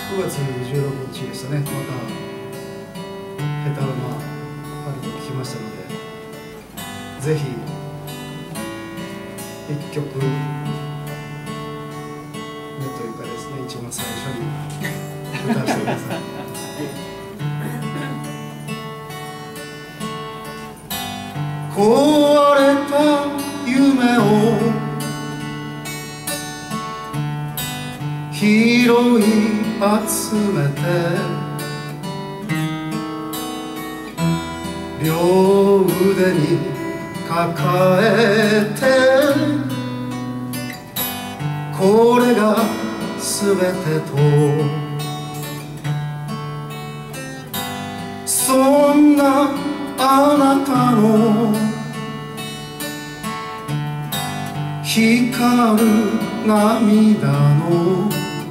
9月16日でしたね。またヘタウマあると聞きましたので、ぜひ1曲目というかですね、一番最初に歌わせてください。壊れた夢を拾い集めて、両腕に抱えて、これが全てと、そんなあなたの光る涙の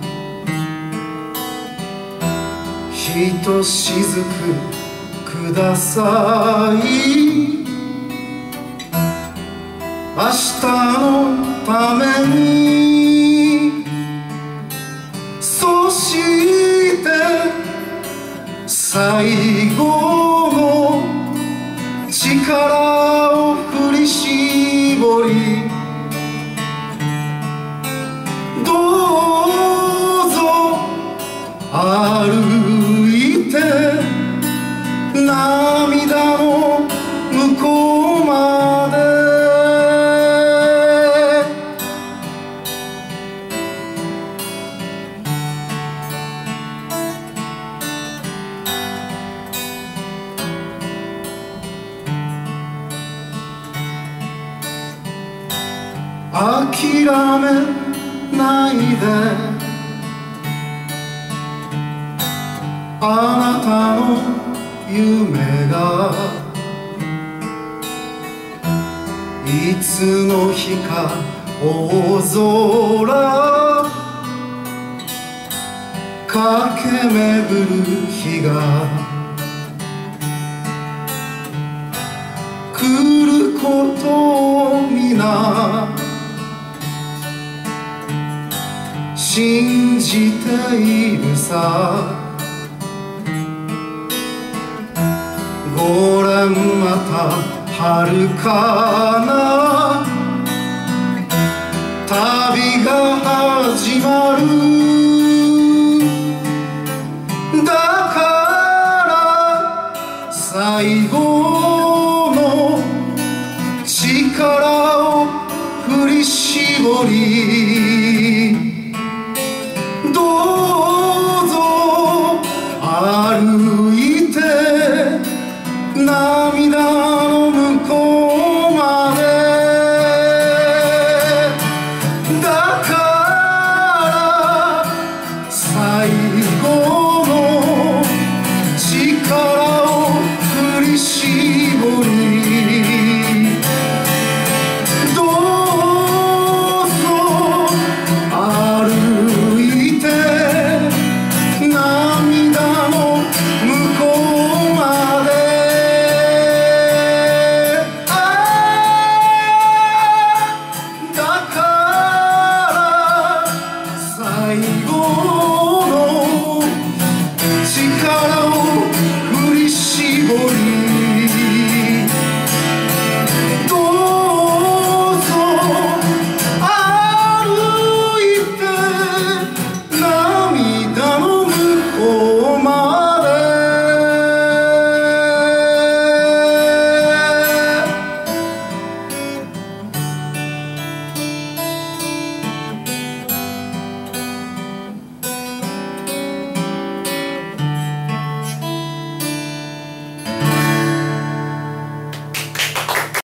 ひとしずくください。明日のために、そして最後の力を振り絞り、どうぞ歩いて涙の向こうまで。諦めないで、あなたの夢がいつの日か大空駆け巡る日が来ることを皆信じているさ。ご覧また遥かな旅が始まる。だから最後の力を振り絞り、